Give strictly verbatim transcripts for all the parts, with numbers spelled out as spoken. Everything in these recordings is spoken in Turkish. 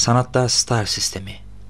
Sanatta star sistemi.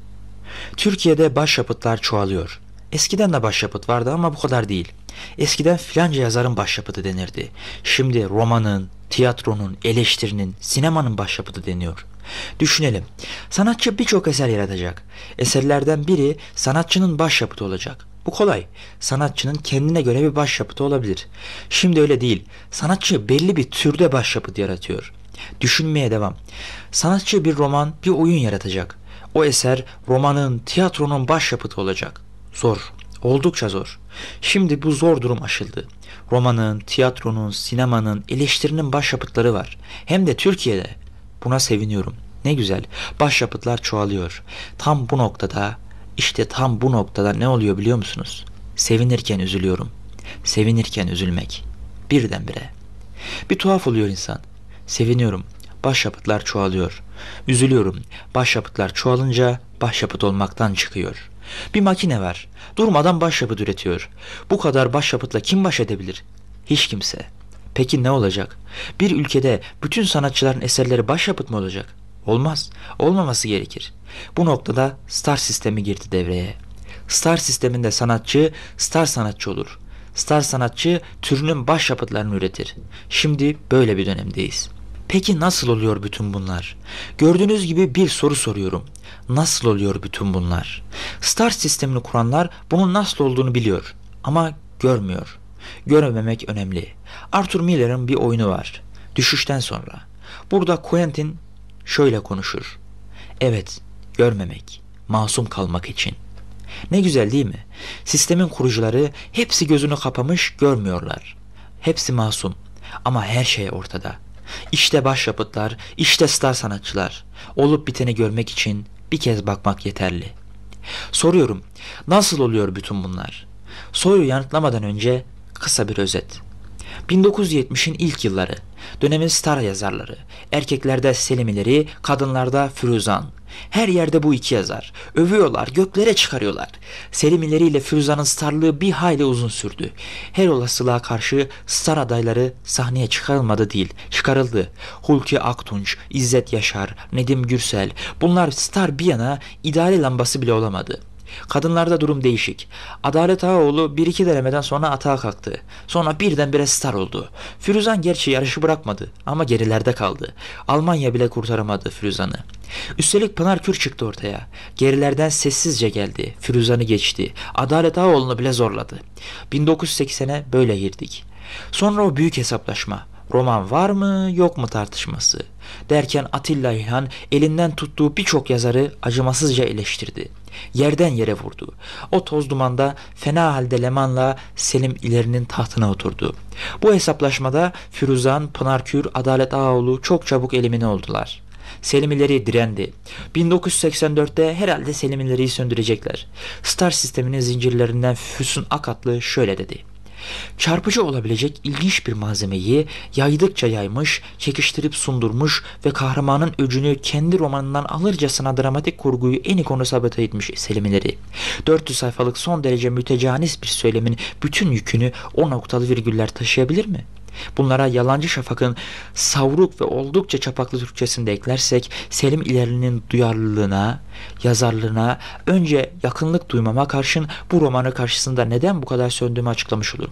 Türkiye'de başyapıtlar çoğalıyor. Eskiden de başyapıt vardı ama bu kadar değil. Eskiden filanca yazarın başyapıtı denirdi. Şimdi romanın, tiyatronun, eleştirinin, sinemanın başyapıtı deniyor. Düşünelim. Sanatçı birçok eser yaratacak. Eserlerden biri sanatçının başyapıtı olacak. Bu kolay. Sanatçının kendine göre bir başyapıtı olabilir. Şimdi öyle değil. Sanatçı belli bir türde başyapıt yaratıyor. Düşünmeye devam. Sanatçı bir roman, bir oyun yaratacak. O eser romanın, tiyatronun başyapıtı olacak. Zor. Oldukça zor. Şimdi bu zor durum aşıldı. Romanın, tiyatronun, sinemanın, eleştirinin başyapıtları var. Hem de Türkiye'de. Buna seviniyorum. Ne güzel. Başyapıtlar çoğalıyor. Tam bu noktada, işte tam bu noktada ne oluyor biliyor musunuz? Sevinirken üzülüyorum. Sevinirken üzülmek. Birdenbire. Bir tuhaf oluyor insan. Seviniyorum. Başyapıtlar çoğalıyor. Üzülüyorum. Başyapıtlar çoğalınca başyapıt olmaktan çıkıyor. Bir makine var. Durmadan başyapıt üretiyor. Bu kadar başyapıtla kim baş edebilir? Hiç kimse. Peki ne olacak? Bir ülkede bütün sanatçıların eserleri başyapıt mı olacak? Olmaz. Olmaması gerekir. Bu noktada star sistemi girdi devreye. Star sisteminde sanatçı star sanatçı olur. Star sanatçı türünün başyapıtlarını üretir. Şimdi böyle bir dönemdeyiz. Peki nasıl oluyor bütün bunlar? Gördüğünüz gibi bir soru soruyorum. Nasıl oluyor bütün bunlar? Star sistemini kuranlar bunun nasıl olduğunu biliyor ama görmüyor. Görememek önemli. Arthur Miller'ın bir oyunu var. Düşüşten sonra. Burada Quentin şöyle konuşur. Evet, görmemek, masum kalmak için. Ne güzel değil mi? Sistemin kurucuları hepsi gözünü kapamış, görmüyorlar. Hepsi masum ama her şey ortada. İşte başyapıtlar, işte star sanatçılar. Olup biteni görmek için bir kez bakmak yeterli. Soruyorum, nasıl oluyor bütün bunlar? Soruyu yanıtlamadan önce kısa bir özet. bin dokuz yüz yetmişin ilk yılları, dönemin star yazarları, erkeklerde Selimileri, kadınlarda Firuzan. Her yerde bu iki yazar. Övüyorlar, göklere çıkarıyorlar. Selimileri ile Firuzan'ın starlığı bir hayli uzun sürdü. Her olasılığa karşı star adayları sahneye çıkarılmadı değil, çıkarıldı. Hulki Aktunç, İzzet Yaşar, Nedim Gürsel, bunlar star bir yana idare lambası bile olamadı. Kadınlarda durum değişik. Adalet Ağaoğlu bir iki denemeden sonra atağa kalktı. Sonra birdenbire star oldu. Firuzan gerçi yarışı bırakmadı ama gerilerde kaldı. Almanya bile kurtaramadı Firuzan'ı. Üstelik Pınar Kür çıktı ortaya. Gerilerden sessizce geldi. Firuzan'ı geçti. Adalet Ağaoğlu'nu bile zorladı. bin dokuz yüz seksene böyle girdik. Sonra o büyük hesaplaşma. Roman var mı yok mu tartışması. Derken Atilla İlhan elinden tuttuğu birçok yazarı acımasızca eleştirdi. Yerden yere vurdu. O toz dumanda fena halde Leman'la Selim İleri'nin tahtına oturdu. Bu hesaplaşmada Firuzan, Pınar Kür, Adalet Ağaoğlu çok çabuk elimine oldular. Selim İleri direndi. bin dokuz yüz seksen dörtte herhalde Selim İleri'yi söndürecekler. Star sisteminin zincirlerinden Füsun Akatlı şöyle dedi. Çarpıcı olabilecek ilginç bir malzemeyi yaydıkça yaymış, çekiştirip sundurmuş ve kahramanın öcünü kendi romanından alırcasına dramatik kurguyu en ikonu sabote etmiş Selimileri. dört yüz sayfalık son derece mütecanis bir söylemin bütün yükünü o noktalı virgüller taşıyabilir mi? Bunlara Yalancı Şafak'ın savruk ve oldukça çapaklı Türkçesinde eklersek Selim İleri'nin duyarlılığına, yazarlığına önce yakınlık duymama karşın bu romanı karşısında neden bu kadar söndüğümü açıklamış olurum.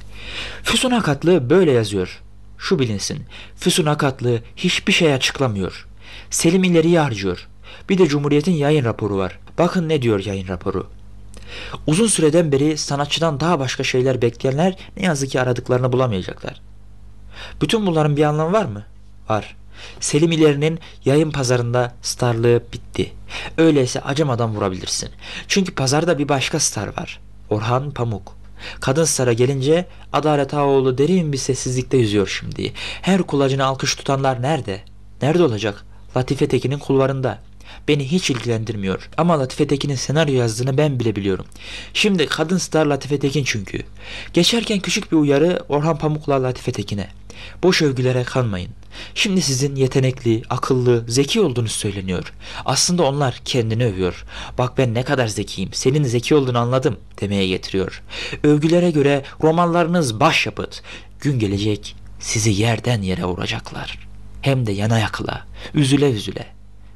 Füsun Akatlı böyle yazıyor. Şu bilinsin, Füsun Akatlı hiçbir şey açıklamıyor. Selim İleri'yi harcıyor. Bir de Cumhuriyet'in yayın raporu var. Bakın ne diyor yayın raporu. Uzun süreden beri sanatçıdan daha başka şeyler bekleyenler ne yazık ki aradıklarını bulamayacaklar. Bütün bunların bir anlamı var mı? Var. Selim İleri'nin yayın pazarında starlığı bitti. Öyleyse acımadan vurabilirsin. Çünkü pazarda bir başka star var. Orhan Pamuk. Kadın stara gelince Adalet Ağaoğlu derin bir sessizlikte yüzüyor şimdi. Her kulacına alkış tutanlar nerede? Nerede olacak? Latife Tekin'in kulvarında. Beni hiç ilgilendirmiyor. Ama Latife Tekin'in senaryo yazdığını ben bile biliyorum. Şimdi kadın star Latife Tekin çünkü. Geçerken küçük bir uyarı Orhan Pamuk'la Latife Tekin'e. Boş övgülere kanmayın. Şimdi sizin yetenekli, akıllı, zeki olduğunuz söyleniyor. Aslında onlar kendini övüyor. Bak ben ne kadar zekiyim, senin zeki olduğunu anladım demeye getiriyor. Övgülere göre romanlarınız başyapıt. Gün gelecek sizi yerden yere vuracaklar. Hem de yana yakıla, üzüle üzüle.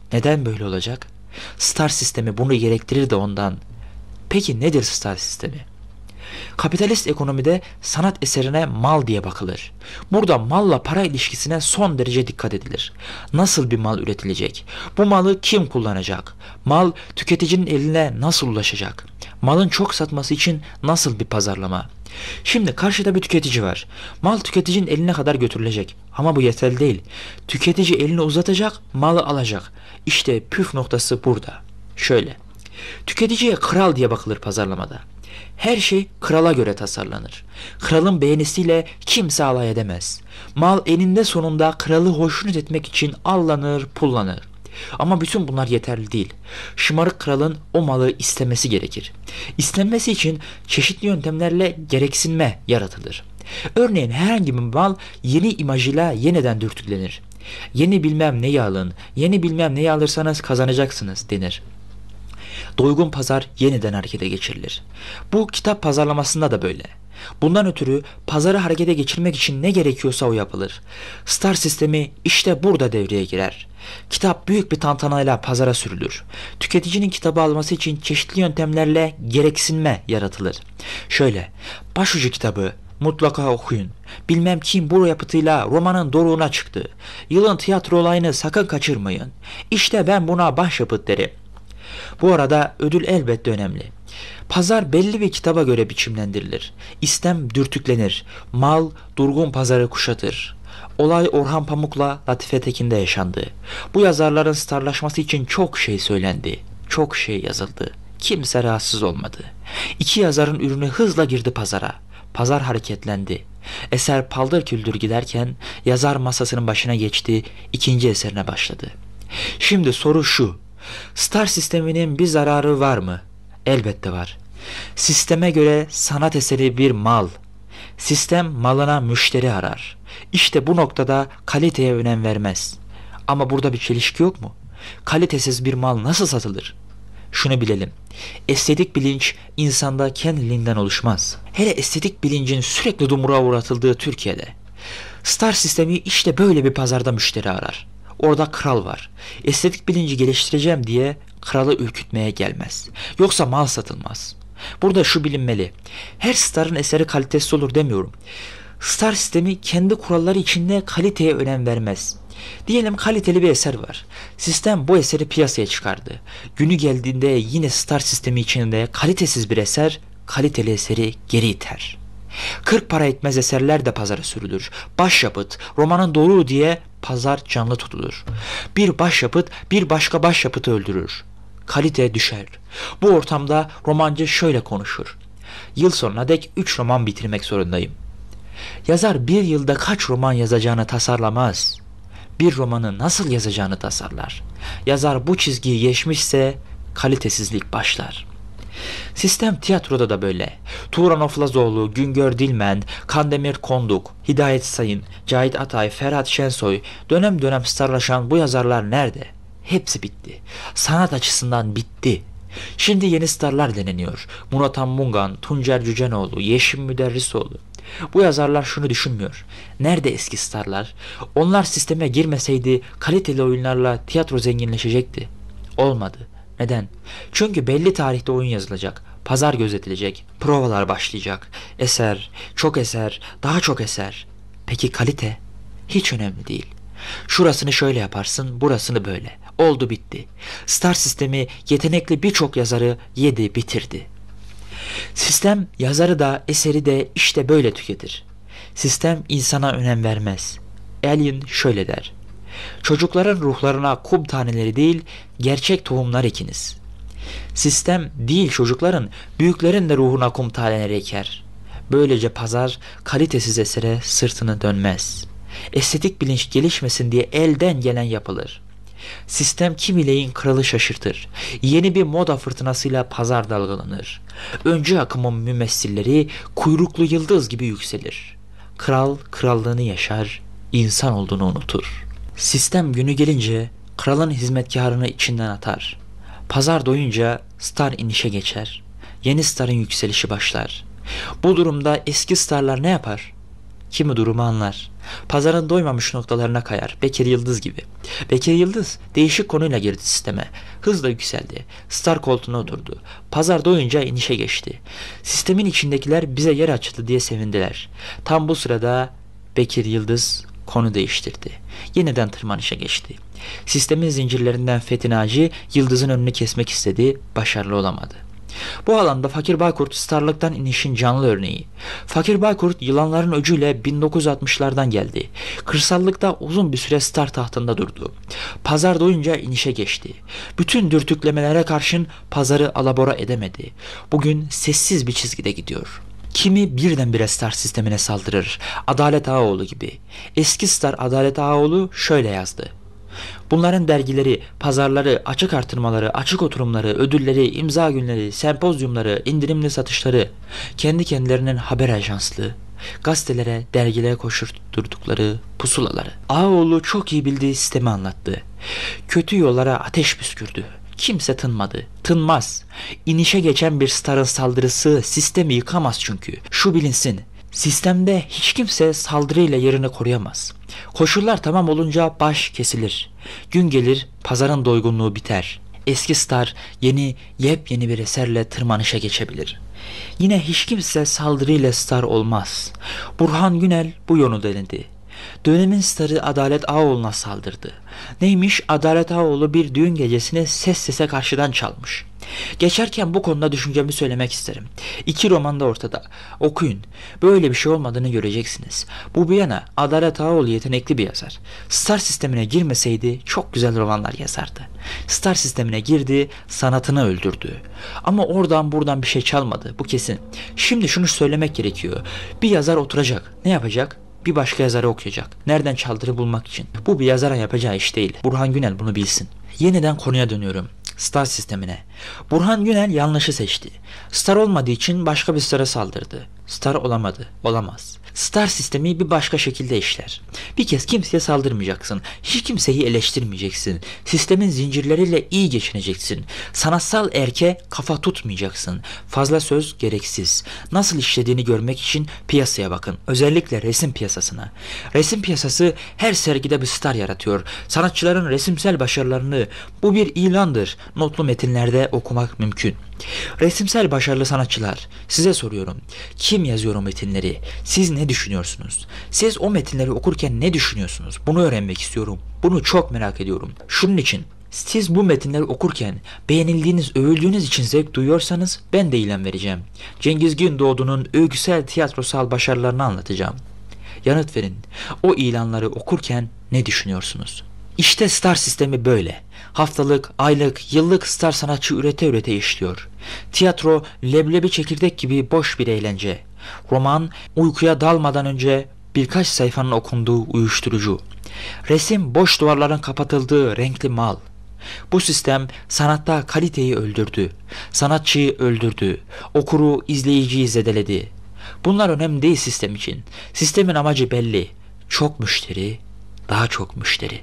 Neden böyle olacak? Star sistemi bunu gerektirir de ondan. Peki nedir star sistemi? Kapitalist ekonomide sanat eserine mal diye bakılır. Burada malla para ilişkisine son derece dikkat edilir. Nasıl bir mal üretilecek? Bu malı kim kullanacak? Mal tüketicinin eline nasıl ulaşacak? Malın çok satması için nasıl bir pazarlama? Şimdi karşıda bir tüketici var. Mal tüketicinin eline kadar götürülecek. Ama bu yeterli değil. Tüketici elini uzatacak, malı alacak. İşte püf noktası burada. Şöyle. Tüketiciye kral diye bakılır pazarlamada. Her şey krala göre tasarlanır. Kralın beğenisiyle kimse alay edemez. Mal eninde sonunda kralı hoşnut etmek için allanır, pullanır. Ama bütün bunlar yeterli değil. Şımarık kralın o malı istemesi gerekir. İstenmesi için çeşitli yöntemlerle gereksinme yaratılır. Örneğin herhangi bir mal yeni imajıyla yeniden dürtüklenir. Yeni bilmem neyi alın, yeni bilmem neyi alırsanız kazanacaksınız denir. Doygun pazar yeniden harekete geçirilir. Bu kitap pazarlamasında da böyle. Bundan ötürü pazarı harekete geçirmek için ne gerekiyorsa o yapılır. Star sistemi işte burada devreye girer. Kitap büyük bir tantanayla pazara sürülür. Tüketicinin kitabı alması için çeşitli yöntemlerle gereksinme yaratılır. Şöyle, başucu kitabı mutlaka okuyun. Bilmem kim bu yapıtıyla romanın doruğuna çıktı. Yılın tiyatro olayını sakın kaçırmayın. İşte ben buna başyapıt derim. Bu arada ödül elbette önemli. Pazar belli bir kitaba göre biçimlendirilir. İstem dürtüklenir. Mal durgun pazarı kuşatır. Olay Orhan Pamuk'la Latife Tekin'de yaşandı. Bu yazarların starlaşması için çok şey söylendi. Çok şey yazıldı. Kimse rahatsız olmadı. İki yazarın ürünü hızla girdi pazara. Pazar hareketlendi. Eser paldır küldür giderken yazar masasının başına geçti, ikinci eserine başladı. Şimdi soru şu. Star sisteminin bir zararı var mı? Elbette var. Sisteme göre sanat eseri bir mal. Sistem malına müşteri arar. İşte bu noktada kaliteye önem vermez. Ama burada bir çelişki yok mu? Kalitesiz bir mal nasıl satılır? Şunu bilelim. Estetik bilinç insanda kendiliğinden oluşmaz. Hele estetik bilincin sürekli dumura uğratıldığı Türkiye'de. Star sistemi işte böyle bir pazarda müşteri arar. Orada kral var. Estetik bilinci geliştireceğim diye kralı ürkütmeye gelmez. Yoksa mal satılmaz. Burada şu bilinmeli. Her starın eseri kalitesiz olur demiyorum. Star sistemi kendi kuralları içinde kaliteye önem vermez. Diyelim kaliteli bir eser var. Sistem bu eseri piyasaya çıkardı. Günü geldiğinde yine star sistemi içinde kalitesiz bir eser kaliteli eseri geri iter. Kırk para etmez eserler de pazara sürülür. Başyapıt, romanın doruğu diye pazar canlı tutulur. Bir başyapıt bir başka başyapıtı öldürür. Kalite düşer. Bu ortamda romancı şöyle konuşur. Yıl sonuna dek üç roman bitirmek zorundayım. Yazar bir yılda kaç roman yazacağını tasarlamaz. Bir romanı nasıl yazacağını tasarlar. Yazar bu çizgiyi geçmişse kalitesizlik başlar. Sistem tiyatroda da böyle. Turan Oflazoğlu, Güngör Dilmen, Kandemir Konduk, Hidayet Sayın, Cahit Atay, Ferhat Şensoy, dönem dönem starlaşan bu yazarlar nerede? Hepsi bitti. Sanat açısından bitti. Şimdi yeni starlar deneniyor. Murat Anmungan, Tuncer Cücenoğlu, Yeşim Müderrisoğlu. Bu yazarlar şunu düşünmüyor. Nerede eski starlar? Onlar sisteme girmeseydi kaliteli oyunlarla tiyatro zenginleşecekti. Olmadı. Neden? Çünkü belli tarihte oyun yazılacak, pazar gözetilecek, provalar başlayacak. Eser, çok eser, daha çok eser. Peki kalite? Hiç önemli değil. Şurasını şöyle yaparsın, burasını böyle. Oldu bitti. Star sistemi yetenekli birçok yazarı yedi bitirdi. Sistem yazarı da eseri de işte böyle tüketir. Sistem insana önem vermez. Alien şöyle der. Çocukların ruhlarına kum taneleri değil, gerçek tohumlar ekiniz. Sistem değil çocukların, büyüklerin de ruhuna kum taneleri eker. Böylece pazar kalitesiz esere sırtını dönmez. Estetik bilinç gelişmesin diye elden gelen yapılır. Sistem kimileyin kralı şaşırtır. Yeni bir moda fırtınasıyla pazar dalgalanır. Öncü akımın mümessilleri kuyruklu yıldız gibi yükselir. Kral krallığını yaşar, insan olduğunu unutur. Sistem günü gelince kralın hizmetkarını içinden atar. Pazar doyunca star inişe geçer. Yeni starın yükselişi başlar. Bu durumda eski starlar ne yapar? Kimi durumu anlar. Pazarın doymamış noktalarına kayar. Bekir Yıldız gibi. Bekir Yıldız değişik konuyla girdi sisteme. Hızla yükseldi. Star koltuğuna oturdu. Pazar doyunca inişe geçti. Sistemin içindekiler bize yer açıldı diye sevindiler. Tam bu sırada Bekir Yıldız konu değiştirdi. Yeniden tırmanışa geçti. Sistemin zincirlerinden Fethi Naci Yıldız'ın önünü kesmek istedi. Başarılı olamadı. Bu alanda Fakir Baykurt starlıktan inişin canlı örneği. Fakir Baykurt yılanların öcüyle bin dokuz yüz altmışlardan geldi. Kırsallıkta uzun bir süre star tahtında durdu. Pazar doyunca inişe geçti. Bütün dürtüklemelere karşın pazarı alabora edemedi. Bugün sessiz bir çizgide gidiyor. Kimi birdenbire star sistemine saldırır. Adalet Ağaoğlu gibi. Eski star Adalet Ağaoğlu şöyle yazdı. Bunların dergileri, pazarları, açık artırmaları, açık oturumları, ödülleri, imza günleri, sempozyumları, indirimli satışları, kendi kendilerinin haber ajanslığı, gazetelere, dergilere koşturdukları pusulaları. Ağaoğlu çok iyi bildiği sistemi anlattı. Kötü yollara ateş püskürdü. Kimse tınmadı. Tınmaz. İnişe geçen bir starın saldırısı sistemi yıkamaz çünkü. Şu bilinsin. Sistemde hiç kimse saldırıyla yerini koruyamaz. Koşullar tamam olunca baş kesilir. Gün gelir, pazarın doygunluğu biter. Eski star yeni, yepyeni bir eserle tırmanışa geçebilir. Yine hiç kimse saldırıyla star olmaz. Burhan Günel bu yolu denedi. Dönemin starı Adalet Ağaoğlu'na saldırdı. Neymiş? Adalet Ağaoğlu bir düğün gecesini ses sese karşıdan çalmış. Geçerken bu konuda düşüncemi söylemek isterim. İki roman da ortada. Okuyun. Böyle bir şey olmadığını göreceksiniz. Bu bir yana Adalet Ağaoğlu yetenekli bir yazar. Star sistemine girmeseydi çok güzel romanlar yazardı. Star sistemine girdi, sanatını öldürdü. Ama oradan buradan bir şey çalmadı. Bu kesin. Şimdi şunu söylemek gerekiyor. Bir yazar oturacak. Ne yapacak? Bir başka yazarı okuyacak. Nereden çaldığını bulmak için. Bu bir yazara yapacağı iş değil. Burhan Günel bunu bilsin. Yeniden konuya dönüyorum. Star sistemine. Burhan Günel yanlışı seçti. Star olmadığı için başka bir stara saldırdı. Star olamadı. Olamaz. Star sistemi bir başka şekilde işler. Bir kez kimseye saldırmayacaksın. Hiç kimseyi eleştirmeyeceksin. Sistemin zincirleriyle iyi geçineceksin. Sanatsal erke kafa tutmayacaksın. Fazla söz gereksiz. Nasıl işlediğini görmek için piyasaya bakın. Özellikle resim piyasasına. Resim piyasası her sergide bir star yaratıyor. Sanatçıların resimsel başarılarını, bu bir ilandır, notlu metinlerde okumak mümkün. Resimsel başarılı sanatçılar, size soruyorum. Kim yazıyor o metinleri? Siz ne düşünüyorsunuz? Siz o metinleri okurken ne düşünüyorsunuz? Bunu öğrenmek istiyorum. Bunu çok merak ediyorum. Şunun için, siz bu metinleri okurken beğenildiğiniz, övüldüğünüz için zevk duyuyorsanız ben de ilan vereceğim. Cengiz Gündoğdu'nun öyküsel tiyatrosal başarılarını anlatacağım. Yanıt verin. O ilanları okurken ne düşünüyorsunuz? İşte star sistemi böyle. Haftalık, aylık, yıllık star sanatçı ürete ürete işliyor. Tiyatro leblebi çekirdek gibi boş bir eğlence. Roman uykuya dalmadan önce birkaç sayfanın okunduğu uyuşturucu. Resim boş duvarların kapatıldığı renkli mal. Bu sistem sanatta kaliteyi öldürdü. Sanatçıyı öldürdü. Okuru, izleyiciyi zedeledi. Bunlar önemli değil sistem için. Sistemin amacı belli. Çok müşteri, daha çok müşteri.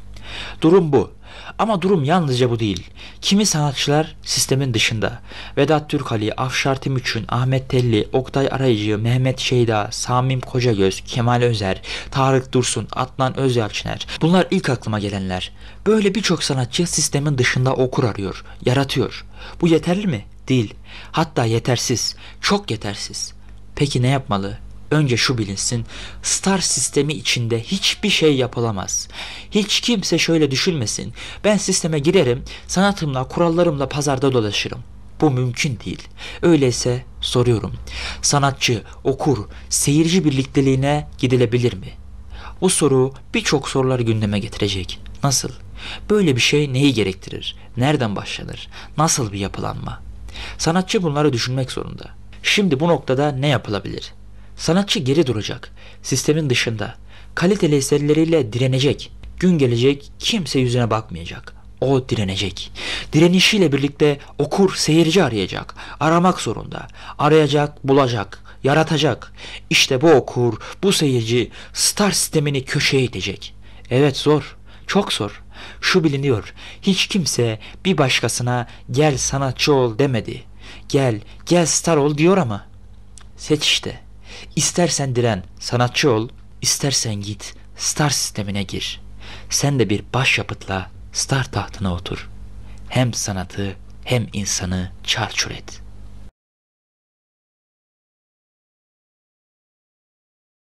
Durum bu. Ama durum yalnızca bu değil. Kimi sanatçılar sistemin dışında. Vedat Türkali, Afşar Timuçin, Ahmet Telli, Oktay Arayıcı, Mehmet Şeyda, Samim Kocagöz, Kemal Özer, Tarık Dursun, Adnan Özyalçıner. Bunlar ilk aklıma gelenler. Böyle birçok sanatçı sistemin dışında okur arıyor, yaratıyor. Bu yeterli mi? Değil. Hatta yetersiz. Çok yetersiz. Peki ne yapmalı? Önce şu bilinsin, star sistemi içinde hiçbir şey yapılamaz. Hiç kimse şöyle düşünmesin, ben sisteme girerim, sanatımla, kurallarımla pazarda dolaşırım. Bu mümkün değil. Öyleyse soruyorum, sanatçı, okur, seyirci birlikteliğine gidilebilir mi? Bu soru birçok soruları gündeme getirecek. Nasıl? Böyle bir şey neyi gerektirir? Nereden başlanır? Nasıl bir yapılanma? Sanatçı bunları düşünmek zorunda. Şimdi bu noktada ne yapılabilir? Sanatçı geri duracak, sistemin dışında, kaliteli eserleriyle direnecek. Gün gelecek, kimse yüzüne bakmayacak. O direnecek. Direnişiyle birlikte okur, seyirci arayacak. Aramak zorunda. Arayacak, bulacak, yaratacak. İşte bu okur, bu seyirci star sistemini köşeye itecek. Evet, zor, çok zor. Şu biliniyor, hiç kimse bir başkasına gel sanatçı ol demedi. Gel, gel star ol diyor ama seç işte. İstersen diren, sanatçı ol, istersen git, star sistemine gir. Sen de bir başyapıtla star tahtına otur. Hem sanatı hem insanı çarçur et.